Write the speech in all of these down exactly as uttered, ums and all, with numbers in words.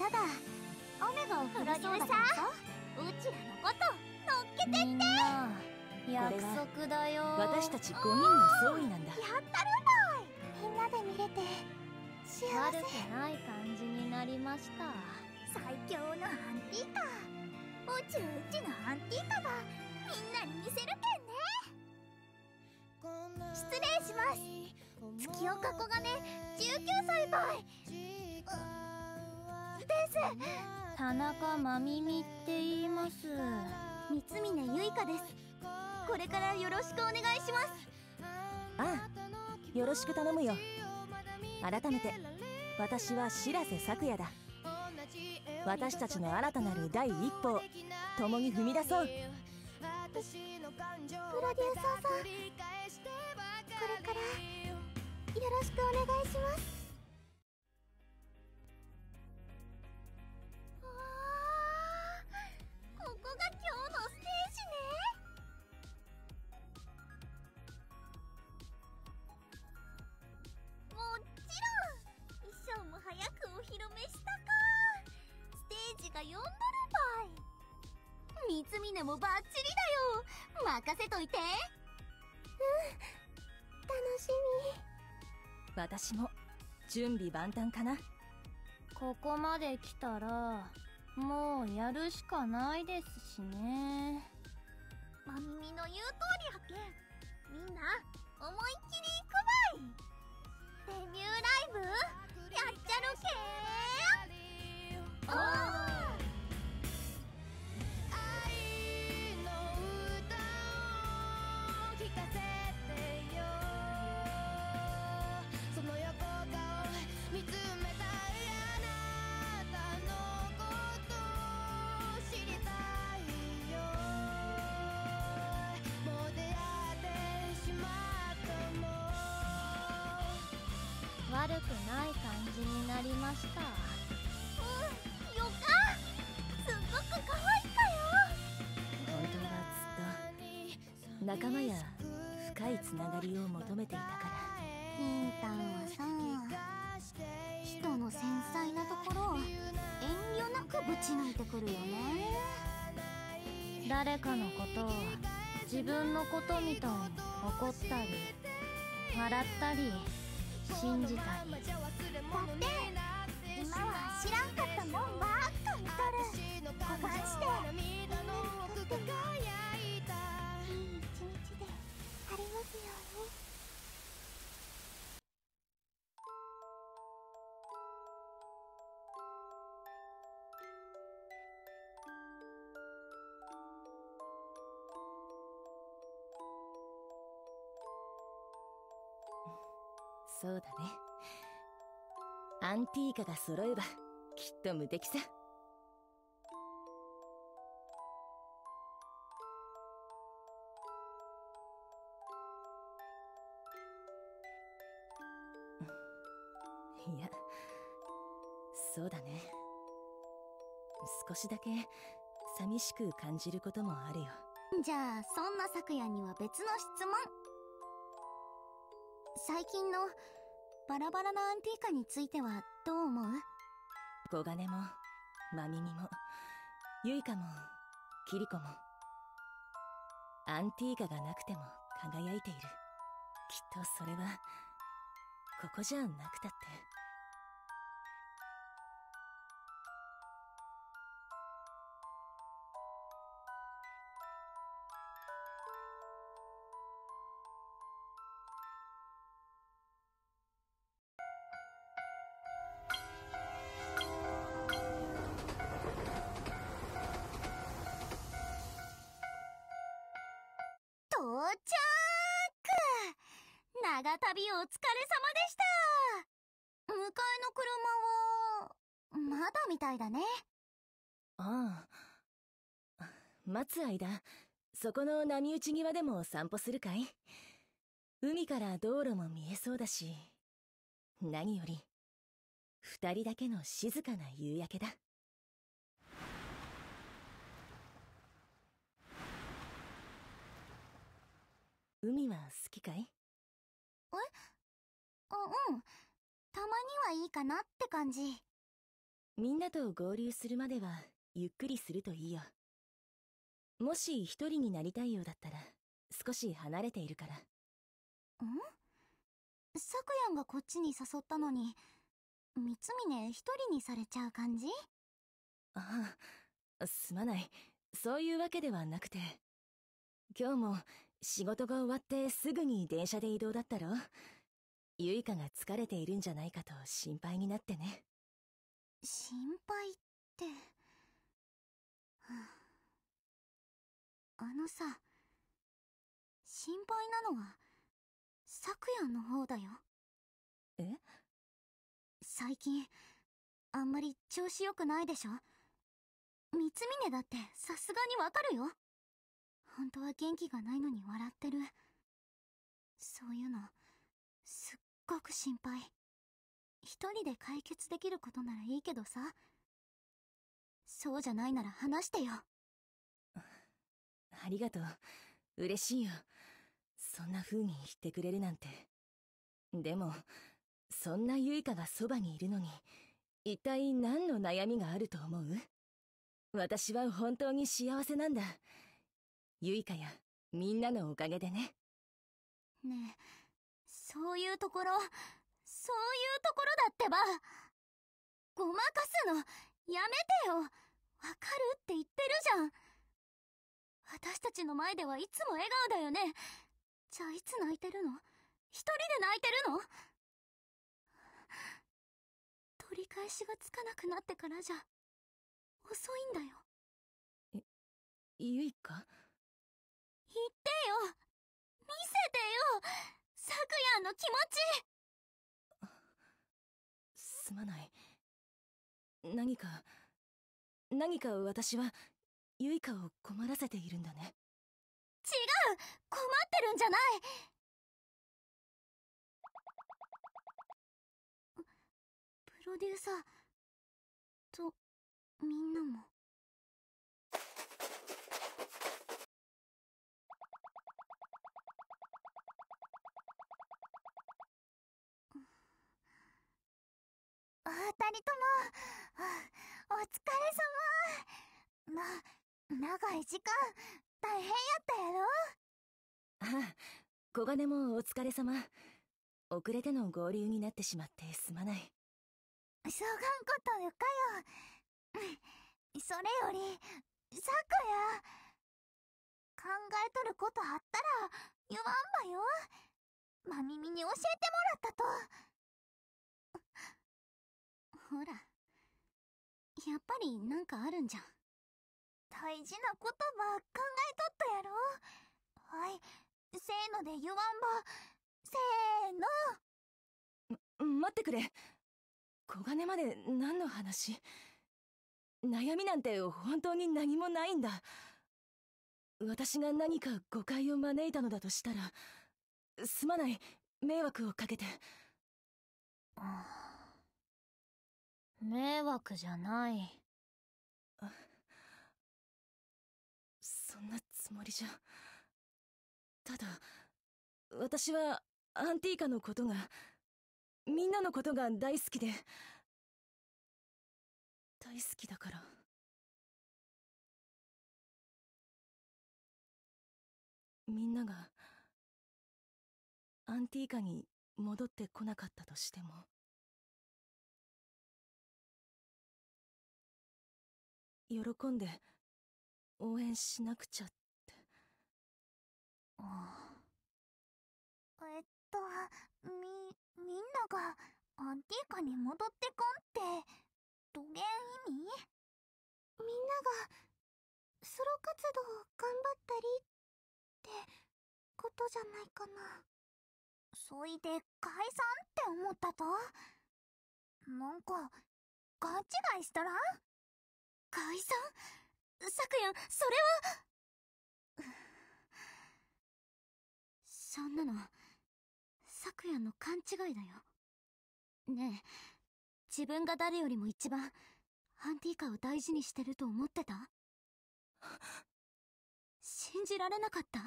ただ雨が降りそうだからさ、うちらのこと乗っけてって。みんな約束だよ。 私たちごにんの総意なんだ。 やったるばい。みんなで見れて幸せ。悪くない感じになりました。最強のアンティーカ、宇宙一のアンティーカがみんなに見せるけんね。失礼します。月岡小金じゅうきゅうさいばいです。田中真美って言います。三峰ゆいかです。これからよろしくお願いします。 ああ、よろしく頼むよ。改めて私は白瀬咲也だ。私たちの新たなる第一歩を共に踏み出そう。プロデューサーさん、これからよろしくお願いします。 わあ、ここが今日のステージね。もちろん衣装も早くお披露目したか。ステージが呼んどるばい。三峰もバッチリだよ。任せといて。うん、楽しみ。 私も準備万端かな。 ここまで来たらもうやるしかないですしね。まみみの言う通りやけん、みんな思いっきり行くばい。デビューライブやっちゃるけん。おー、悪くない感じになりました。うん、よか。すっごく可愛いかよ。 本当はずっと仲間や深いつながりを求めていたから。 インタンはさ、人の繊細なところを遠慮なくぶち抜いてくるよね。誰かのことを自分のことみたいに怒ったり笑ったり信じたり。だって今は知らんかったもんばっか見とる。保管してみんなにとってもいい一日でありますように。 そうだね。アンティーカが揃えばきっと無敵さ。いや、そうだね。少しだけ寂しく感じることもあるよ。 じゃあそんな咲夜には別の質問。最近のバラバラなアンティーカについてはどう思う？ 小金も真美もゆいかもキリコもアンティーカがなくても輝いている。きっとそれはここじゃなくたって。 到着！長旅お疲れ様でした。迎えの車はまだみたいだね。 ああ、待つ間そこの波打ち際でも散歩するかい？海から道路も見えそうだし、何より二人だけの静かな夕焼けだ。海は好きかい？ え？あ、うん。たまにはいいかなって感じ。 みんなと合流するまではゆっくりするといいよ。もし一人になりたいようだったら少し離れているから。 ん？さくやんがこっちに誘ったのに、三峰一人にされちゃう感じ？ ああ、すまない。そういうわけではなくて。今日も仕事が終わってすぐに電車で移動だったろ。ゆいかが疲れているんじゃないかと心配になってね。 心配って、あのさ、心配なのはさくやんの方だよ。 え？ 最近あんまり調子良くないでしょ。三峰だってさすがにわかるよ。本当は元気がないのに笑ってる。そういうのすっごく心配。一人で解決できることならいいけどさ、そうじゃないなら話してよ。 ありがとう。嬉しいよ。そんな風に言ってくれるなんて。でもそんなゆいかがそばにいるのに一体何の悩みがあると思う？私は本当に幸せなんだ。ゆいかやみんなのおかげでね。 ねえ、そういうところ、そういうところだってば。ごまかすのやめてよ。わかるって言ってるじゃん。私たちの前ではいつも笑顔だよね。じゃあいつ泣いてるの？一人で泣いてるの？取り返しがつかなくなってからじゃ遅いんだよ。 え、ゆいか？ 言ってよ。見せてよ。さくやんの気持ち。 すまない。何か何か私はゆいかを困らせているんだね。 違う、困ってるんじゃない。プロデューサーとみんなも。二人ともお疲れ様。な、長い時間大変やったやろ。 ああ、小金もお疲れ様。遅れての合流になってしまってすまない。 しょうがんことゆかよ。それよりさくや、考えとることあったら言わんばよ。まみみに教えてもらったと。ほら、やっぱりなんかあるんじゃん。大事なことば考えとったやろ。はい、せーので言わんば。せーの。 待ってくれ。小金まで何の話？悩みなんて本当に何もないんだ。私が何か誤解を招いたのだとしたらすまない。迷惑をかけて。 迷惑じゃない。 そんなつもりじゃ。ただ私はアンティーカのことが、みんなのことが大好きで、大好きだから。みんながアンティーカに戻ってこなかったとしても、喜んで応援しなくちゃって。 えっと、み、みんながアンティーカに戻ってこんって、どげん意味？みんながソロ活動頑張ったりってことじゃないかな。そいで解散って思ったと？なんか勘違いしたら？解散？さくやん、それは。そんなのさくやんの勘違いだよ。ねえ、自分が誰よりも一番アンティーカを大事にしてると思ってた？信じられなかった？あ、あ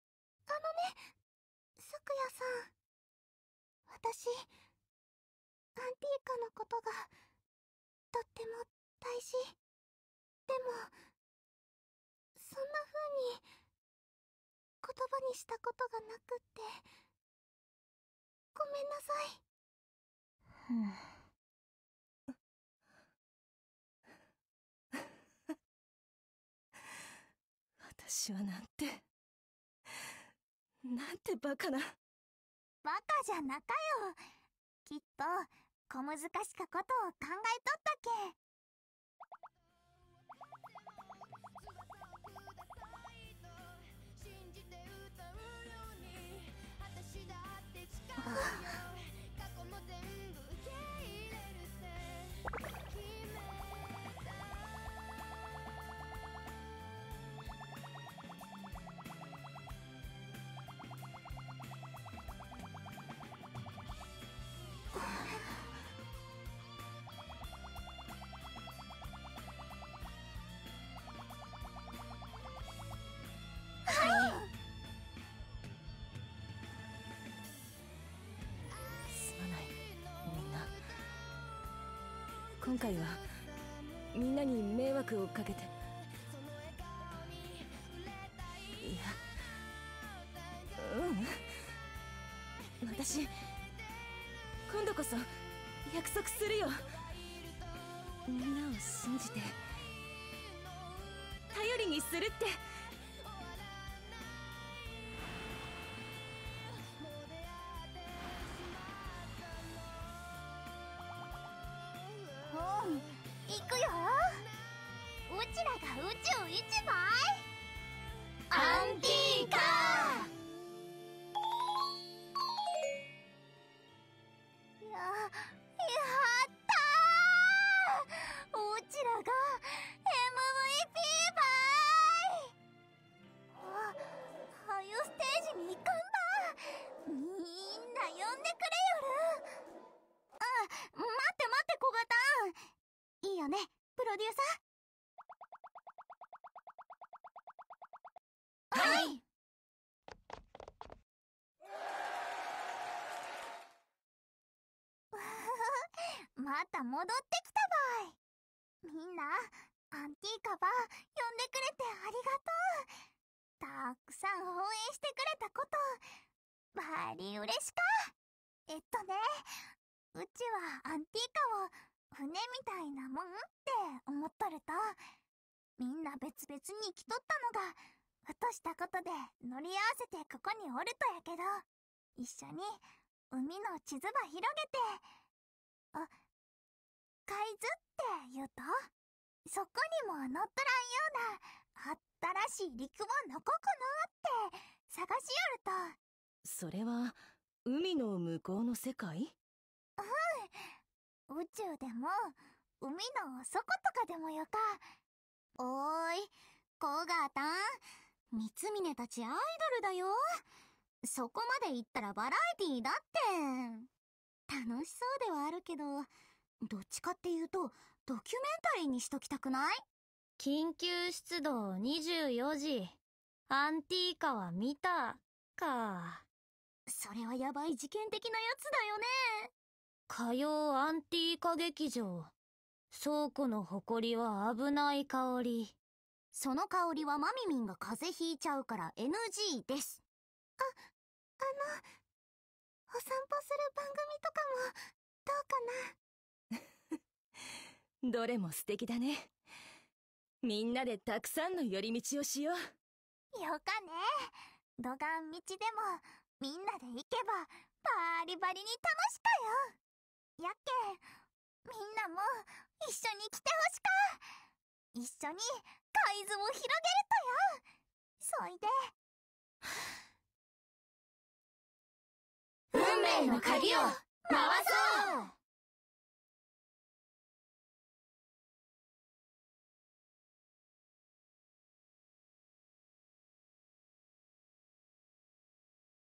のね、さくやさん、私アンティーカのことがとっても大事。でもそんな風に言葉にしたことがなくって、ごめんなさい。 私はなんてなんてバカな。 バカじゃなかよ。きっと小難しかことを考えとったけ。 今回はみんなに迷惑をかけて。いや、ううん、私今度こそ約束するよ。みんなを信じて頼りにするって。 行くよ。うちらが宇宙一枚アンティーカ。ややったー。うちらが エムブイピー ばい。ああいうステージに行かんば。みんな呼んでくれよる。あ、待って待って小型。いいよね、プロデューサー。はい。また戻ってきたばい。みんなアンティーカば呼んでくれてありがとう。たくさん応援してくれたことバリ嬉しか。えっとね、うちはアンティーカを船みたいなもんって思っとると、みんな別々に来とったのがふとしたことで乗り合わせてここにおるとやけど、一緒に海の地図ば広げて、あ、海図って言うとそこにも乗っとらんような新しい陸ものこかなって探しよると。 それは海の向こうの世界？ うん、宇宙でも海の底とかでもよか。おーい、コガタン、三峰たちアイドルだよ。そこまで行ったらバラエティーだって。楽しそうではあるけど、どっちかっていうとドキュメンタリーにしときたくない？緊急出動にじゅうよじ、アンティーカは見たか。それはやばい事件的なやつだよね。火曜アンティーカ劇場、倉庫の埃は危ない香り。その香りはマミミンが風邪ひいちゃうから エヌジー です。あ、あの、お散歩する番組とかもどうかな。どれも素敵だね。みんなでたくさんの寄り道をしよう。 よかね。どがん道でもみんなで行けばバリバリに楽しかよ。やっけ、みんなも一緒に来てほしか。一緒に海図を広げるとよ。そいで運命の鍵を回そう。